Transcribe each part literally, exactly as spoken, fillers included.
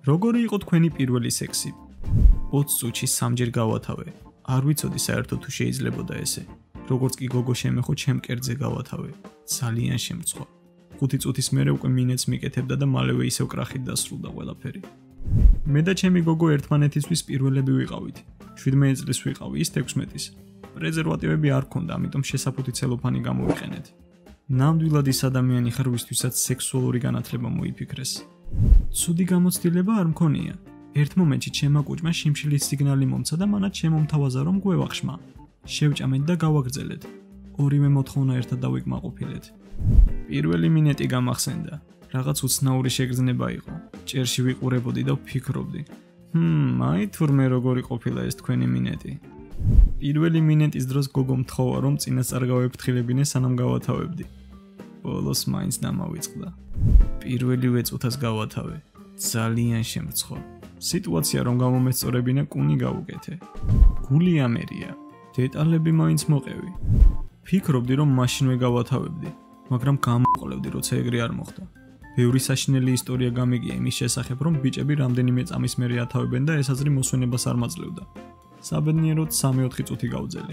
როგორი იყო თქვენი პირველი სექსი? ოცი წუთში სამჯერ გავათავე. არ ვიცოდი საერთოდ თუ შეიძლებოდა ესე. როგორც კი გოგო შემეხო ჩემ კერძზე გავათავე. ძალიან შემწყვა. ხუთი წუთის მერე უკვე მინეც მიკეთებდა და მალევე ისევ კრახით დასრულდა ყველაფერი. მე და ჩემი გოგო ერთმანეთისთვის პირველები ვიყავით. შვიდმეტი წლის ვიყავი, ის თექვსმეტის. პრეზერვატივები არ ქონდა, ამიტომ შესაფუთი ცელოფანი გამოვიყენეთ. ნამდვილად ის ადამიანი ხარ, ვისთვისაც სექსუალური განათლება მოიფიქრეს. ცუდი გამოცდილება არ მქონია. ერთ მომენტში ჩემმა კუჭმა შიმშილის სიგნალი მომცა და მანაც შემომთავაზა რომ გვევახშმა. შევჭამეთ და გავაგრძელეთ. ორივე მოთხოვნა ერთად დავიკმაყოფილეთ. პირველი მინეტი გამახსენდა. რაღაც უცნაური შეგრძნება იყო. ჭერში ვიყურებოდი და ვფიქრობდი. ჰმ, აი თურმე როგორი ყოფილა ეს თქვენი მინეტი. პირველი მინეტის დროს გოგო მთხოვა რომ წინასწარ გავეფრთხილებინე სანამ გავათავებდი. ბოლოს მაინც დამავიწყდა. პირველივე წუთას გავათავე. ძალიან შემწყვა. სიტუაცია რომ გამომესწორებინა კუნი გავუკეთე. გული ამერია. დეტალები მაინც მოყევი. ფიქრობდი რომ მაშინვე გავათავებდი, მაგრამ გამოყოლევდი როცა ეგრე არ მოხდა. ბევრი საშინელი ისტორია გამიგია იმის შესახებ რომ ბიჭები რამდენიმე წამის მერე ათავებენ და ეს აზრი მოსვენებას არ მაძლევდა. საბედნიეროდ სამი ოთხი წუთი გავძელი.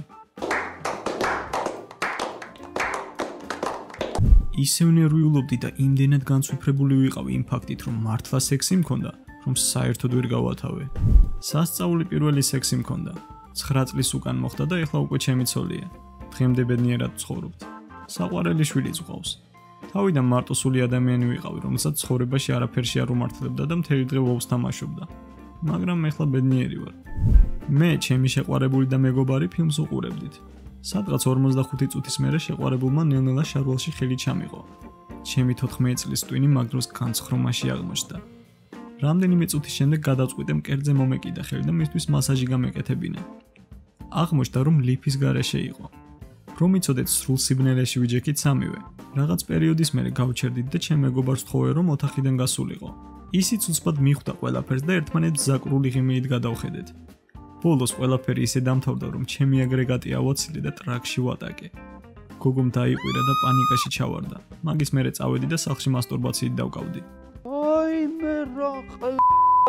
ისევ ნერვიულობდი და იმდენად განცვიფრებული ვიყავი იმ ფაქტით რომ მართლა სექსი მქონდა, რომ საერთოდ ვერ გავათავე. სასწაული პირველი სექსი მქონდა. ცხრა წლის უკან მოხდა და ეხლა უკვე ჩემი ცოლია. დღემდე ბედნიერად ვცხოვრობთ. საყვარელი შვილიც ვყავს. თავიდან მარტოსული ადამიანი ვიყავი, რომელსაც ცხოვრებაში არაფერში არ უმართლებდა და მთელი დღე ვოვს თამაშობდა. მაგრამ ეხლა ბედნიერი ვარ. მე, ჩემი შეყვარებული და მეგობარი ფილმს უყურებდით. სადღაც ორმოცდახუთი წუთის მერე შეყვარებულმა ნელ-ნელა შარვალში ხელი ჩამიყო. ჩემი თოთხმეტი წლის ტვინი მაგ დროს განცხრომაში აღმოჩნდა. რამდენიმე წუთის შემდეგ გადავწყვიტე მკერდზე მომეკიდა ხელი და მისთვის მასაჟი გამეკეთებინა. აღმოჩნდა რომ ლიფის გარეშე იყო. რომ იცოდეთ სრულ სიბნელეში ვიჯექით სამივე. რაღაც პერიოდის მერე გავჩერდით და ჩემ მეგობარს ვთხოვე რომ ოთახიდან გასულიყო. ისიც უცბად მიხვდა ყველაფერს და ერთმანეთს ზაკრული ღიმილით გადავხედეთ. ბოლოს ყველაფერი ისე დამთავრდა რომ ჩემი აგრეგატი ავაცილე და ტრაქში ვატაკე. გოგომ დაიყვირა და პანიკაში ჩავარდა. მაგის მერე წავედი და სახლში მასტურბაციით დავკავდი. აი მე რა ხალ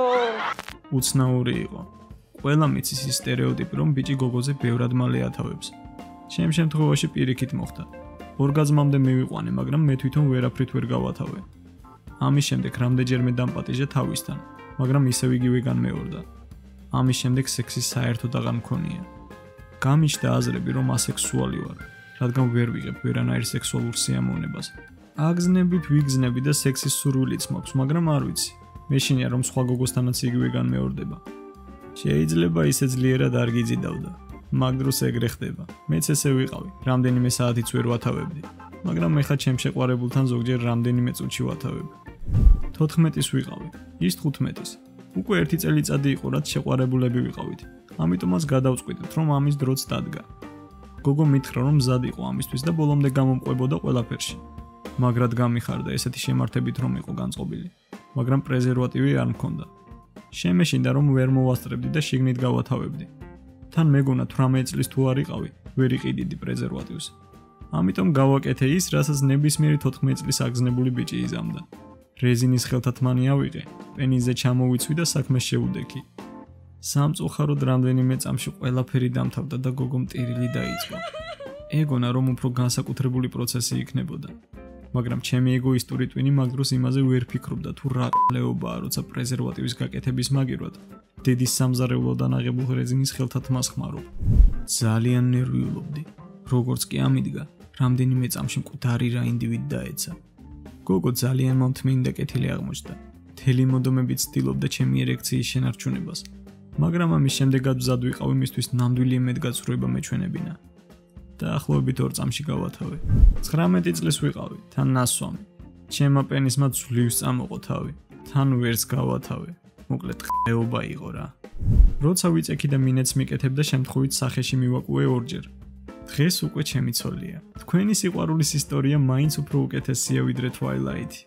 უცნაური იყო. ყველა მიცის ის სტერეოტიპი რომ ბიჭი გოგოზე ბევრად მალე ათავებს. ჩემ შემთხვევაში პირიქით მოხდა. ორგაზმამდე მივიყვანე, მაგრამ მე თვითონ ვერაფრით ვერ გავათავე. ამის შემდეგ რამდენჯერმე დამპატიჟე თავისთან, მაგრამ ისევ იგივე განმეორდა. ამის შემდეგ სექსი საერთოდ აღარ მქონია. გამიჩნდა აზრები რომ ასექსუალი ვარ, რადგან ვერ ვიღებ ვერანაირ სექსუალურ სიამოვნებას. აგზნებით ვიგზნები და სექსის სურვილიც მაქვს, მაგრამ არ ვიცი. მეშინია რომ სხვა გოგოსთანაც იგივე განმეორდება. შეიძლება ისე ძლიერად არ გიზიდავდა. მაგ დროს ეგრე ხდება. მეც ესე ვიყავი, რამდენიმე საათიც ვერ ვათავებდი, მაგრამ ეხლა ჩემ შეყვარებულთან ზოგჯერ რამდენიმე წუთში ვათავებ. თოთხმეტის ვიყავი, ის თხუთმეტის. უკვე ერთი წელიწადი იყო, რაც შეყვარებულები ვიყავით. ამიტომაც გადავწყვიტეთ, რომ ამის დროც დადგა. გოგო მითხრა, რომ მზად იყო ამისთვის და ბოლომდე გამომყვებოდა ყველაფერში. მაგრად გამიხარდა ესეთი შემართებით რომ იყო განწყობილი, მაგრამ პრეზერვატივი არ მქონდა. შემეშინდა რომ ვერ მოვასწრებდი და შიგნით გავათავებდი. თან მეგონა თვრამეტი წლის თუ არ იყავი, ვერ იყიდიდი პრეზერვატივს. ამიტომ გავაკეთე ის, რასაც ნებისმიერი თოთხმეტი წლის აგზნებული ბიჭი იზამდა. რეზინის ხელთათმანი ავიღე, პენიზე ჩამოვიცვი და საქმეს შევუდექი. სამწუხაროდ რამდენიმე წამში ყველაფერი დამთავრდა და გოგომ ტირილი დაიწყო. ეგონა რომ უფრო განსაკუთრებული პროცესი იქნებოდა. მაგრამ ჩემი ეგოისტური ტვინი მაგ დროს იმაზე ვერ ფიქრობდა თუ რა ყლეობაა, როცა პრეზერვატივის გაკეთების მაგირვად დედის სამზარეულოდან აღებულ რეზინის ხელთათმას ხმარობ. ძალიან ნერვიულობდი. როგორც კი ამიდგა, რამდენიმე წამში მკვდარი რა ინდივიდი დაეცა. გოგო ძალიან მომთმინი და კეთილი აღმოჩნდა. მთელი მოდომებით ცდილობდა ჩემი ერექციის შენარჩუნებას, მაგრამ ამის შემდეგაც მზად ვიყავი მისთვის ნამდვილი იმედგაცრუება მეჩვენებინა. დაახლოებით ორ წამში გავათავე. ცხრამეტი წლის ვიყავი, თან ნასვამი. ჩემმა პენისმა ძვლივს წამოყო თავი, თან ვერც გავათავე. მოკლედ ყეობა იყო რა. როცა ვიწექი და მინეც მიკეთებდა, შემთხვევით სახეში მივაკუე ორჯერ. დღეს უკვე ჩემი ცოლია. თქვენი სიყვარულის ისტორია მაინც უფრო უკეთესია ვიდრე Twilight.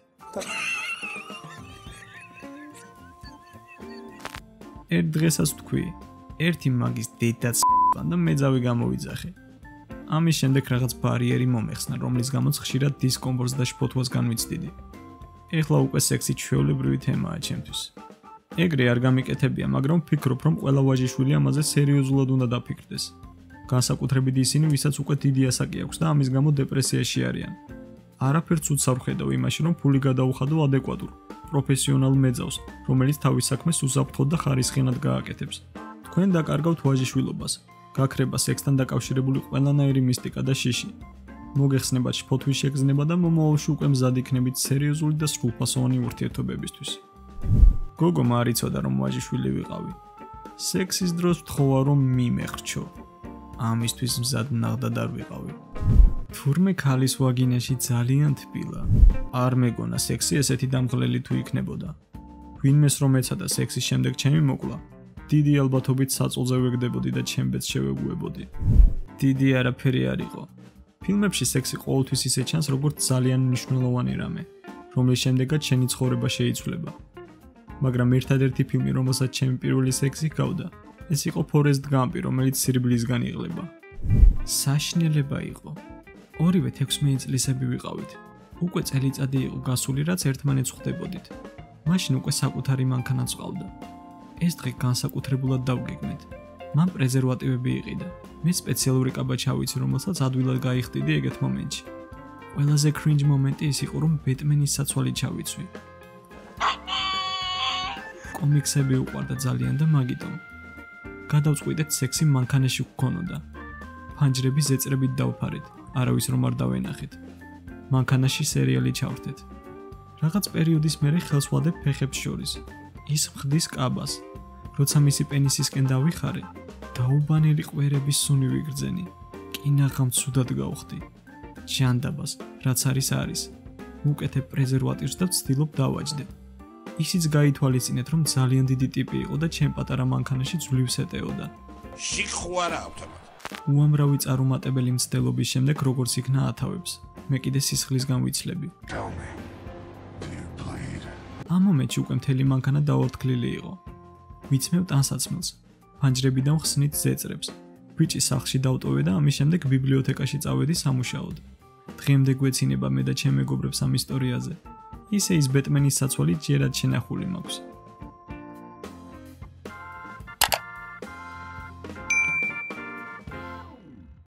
ერთ დღესაც თქვი, ერთი მაგის დედაც და მეძავი გამოვიძახე. ამის შემდეგ რაღაც ბარიერი მომეხსნა, რომლის გამოც ხშირად დისკომფორტს და შფოთვას განვიცდიდი. ეხლა უკვე სექსი ჩვეულებრივი თემაა ჩემთვის. ეგრე არ გამიკეთებია, მაგრამ ვფიქრობ, რომ ყველა ვაჟიშვილი ამაზე სერიოზულად უნდა დაფიქრდეს. განსაკუთრებით ისინი, ვისაც უკვე დიდი ასაკი აქვს და ამის გამო დეპრესიაში არიან. არაფერს უცს არ ვხედავ იმაში, რომ ფული გადაუხადო ადეკვატურ, პროფესიონალ მეძავს, რომელიც თავის საქმეს უსაფრთხოდ და ხარისხიანად გააკეთებს. თქვენ დაკარგავთ ვაჟიშვილობას, გაქრება სექსთან დაკავშირებული ყველანაირი მისტიკა და შიში. მოგეხსნებათ შფოთვის შეგრძნება და მომავალში უკვე მზად იქნებით სერიოზული და სრულფასოვანი ურთიერთობებისთვის. გოგო მარიცოდა რომ ვაჟიშვილი ვიყავი. სექსის დროს ვთხოვა რომ მიმეხრჩო. ამისთვის მზად ნაღდად არ ვიყავი. თურმე ქალის ვაგინაში ძალიან თბილა. არ მეგონა სექსი ესეთი დამღლელი თუ იქნებოდა. ვინმეს რომ ეცადა სექსის შემდეგ ჩემი მოკლა, დიდი ალბათობით საწოლზე ვეგდებოდი და ჩემბედს შევეგუებოდი. დიდი არაფერი არ იყო. ფილმებში სექსი ყოველთვის ისე ჩანს, როგორც ძალიან მნიშვნელოვანი რამე, რომლის შემდეგაც შენი ცხოვრება შეიცვლება. მაგრამ ერთადერთი ფილმი, რომელსაც ჩემი პირველი სექსი გავდა, ეს იყო Forrest Gump, რომელიც სირბლისგან იღლება. საშინელება იყო. ორივე თექვსმეტი წლისები ვიყავით. უკვე წელიწადი იყო გასული, რაც ერთმანეთს ხვდებოდით. მაშინ უკვე საკუთარი მანქანაც ყავდა. ეს დღე განსაკუთრებულად დავგეგმეთ. მან პრეზერვატივები იყიდა. მე სპეციალური კაბა ჩავიცი, რომელსაც ადვილად გაიხდიდი ეგეთ მომენტში. ყველაზე cringe მომენტი ის იყო, რომ ბეტმენის საცვალი ჩავიცვი. კომიქსები უყვარდა ძალიან და მაგიტომ. გადავწყვიტეთ სექსი მანქანაში გქონოდა. ფანჯრები ზეწრებით დავფარეთ, არავის რომ არ დავენახეთ. მანქანაში სერიალი ჩავრთეთ. რაღაც პერიოდის მერე ხელს ვადებ ფეხებს შორის. ის მხდის კაბას. როცა მისი პენისისკენ დავიხარე, დაუბანელი ყვერების სუნი ვიგრძენი. კინაღამ ცუდად გავხდი. ჯანდაბას, რაც არის არის. ვუკეთებ პრეზერვატივს და ვცდილობ დავაჯდე. ისიც გაითვალისწინეთ, რომ ძალიან დიდი ტიპი იყო და ჩემ პატარა მანქანაში ძლივს ეტეოდა. შიხვარა ავტომატ. უამრავი წარუმატებელი მცდელობის შემდეგ როგორც იქნა ათავებს, მე კიდე სისხლისგან ვიცლები. ამ მომენტში უკვე მთელი მანქანა დაორთქლილი იყო. ვიცმევ ტანსაცმელს, ფანჯრებიდან ხსნით ზეწრებს. ბიჭი სახლში დავტოვე და ამის შემდეგ ბიბლიოთეკაში წავედი სამუშაოდ. დღემდე გვეცინება მე და ჩემ მეგობრებს ამ ისტორიაზე. ისე ის ბეტმენის საცვალი ჯერად შენახული მაქვს.